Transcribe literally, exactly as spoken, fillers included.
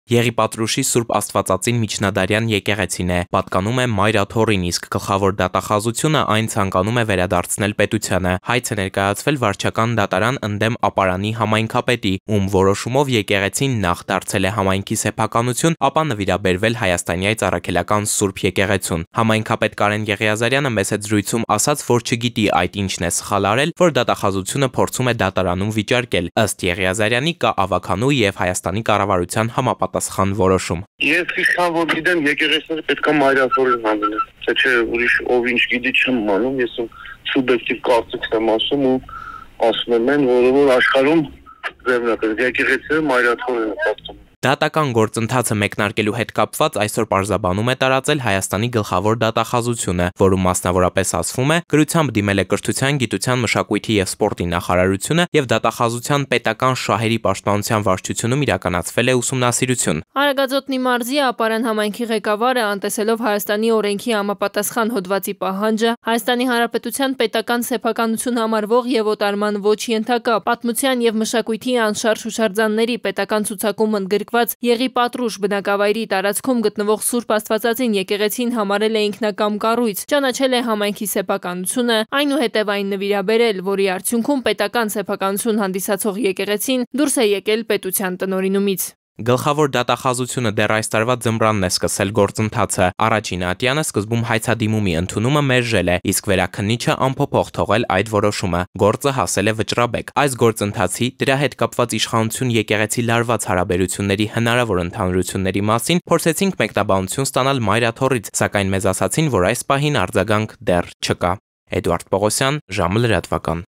Եղի Պատրուշի Սուրբ Աստվածածին միջնադարյան եկեղեցին է, պատկանում է Մայր Աթոռին, իսկ գլխավոր դատախազությունը այն ցանկանում է վերադարձնել պետությանը։ Հայց է ներկայացվել վարչական դատարան ընդդեմ ապարանի համայնքապետի, ում որոշումով եկեղեցին նախ դարձել է համայնքի սեփականություն, ապա նվիրաբերվել Հայաստանյայց առաքելական Սուրբ եկեղեցուն։ Համայնքապետ Կարեն Եղիազարյանը մեծ հետ զրույցում ասաց, որ չգիտի այդ ինչն է սխալ արել, որ դատախազությունը փորձում է դատարանում վիճարկել։ Ըստ Եղիազարյանի կա ավականու եւ Հայաստանի կառավարության համապատասխան որոշում։ Ես ինչքան որ գիտեմ, եկեղեցիները պետք է Մայր Աթոռին հանեն, թե չէ ուրիշ ով ինչ գիտի չեմ անում, ես սուբյեկտիվ կարծիքս եմ ասում ու ասում եմ, որը որ աշխարհում ձեռնարկել եկեղեցիները Մայր Աթոռին են պատկանում։ Դատական գործընթացը մեկնարկելու հետ կապված այսօր պարզաբանում է տարածել Հայաստանի գլխավոր դատախազությունը, որում մասնավորապես ասվում է, գրությամբ դիմել է Կրթության, Գիտության, Մշակույթի եւ Սպորտի նախարարությունը եւ դատախազության պետական շահերի պաշտպանության վարչությունում իրականացվել է ուսումնասիրություն։ Արագածոտնի մարզի ապարան համայնքի ղեկավարը, անտեսելով Հայաստանի օրենքի համապատասխան հոդվածի պահանջը, Հայաստանի Հանրապետության պետական սեփականություն համարվող եւ օտարման ոչ ենթակա պատմության եւ մշակույթի անշարժ հուշարձանների պետական ցուցակում ընդգրկված Եղի Պատրուշ բնակավայրի տարածքում գտնվող Սուրբ Աստվածածին եկեղեցին համարել է ինքնակամ կառույց, ճանաչել է համայնքի սեփականությունը, այնուհետև այն նվիրաբերել, որի արդյունքում պետական սեփականություն հանդիսացող եկեղեցին դուրս է եկել պետության տնօրինումից։ Գլխավոր դատախազությունը դեռ այս տարվա ձմռանն է սկսել գործընթացը։ Առաջին ատյանը սկզբում հայցադիմումի ընդունումը մերժել է, իսկ վերաքննիչը անփոփոխ թողել այդ որոշումը։ Գործը հասել է վճռաբեկ։ Այս գործընթացի, դրա հետ կապված իշխանություն եկեղեցի լարված հարաբերությունների հնարավոր ընդհանրությունների մասին փորձեցինք մեկնաբանություն ստանալ Մայր Աթոռից, սակայն մեզ ասացին, որ այս պահին արձագանք դեռ չկա։ Էդուարդ Պողոսյան, ժամը լրատվական։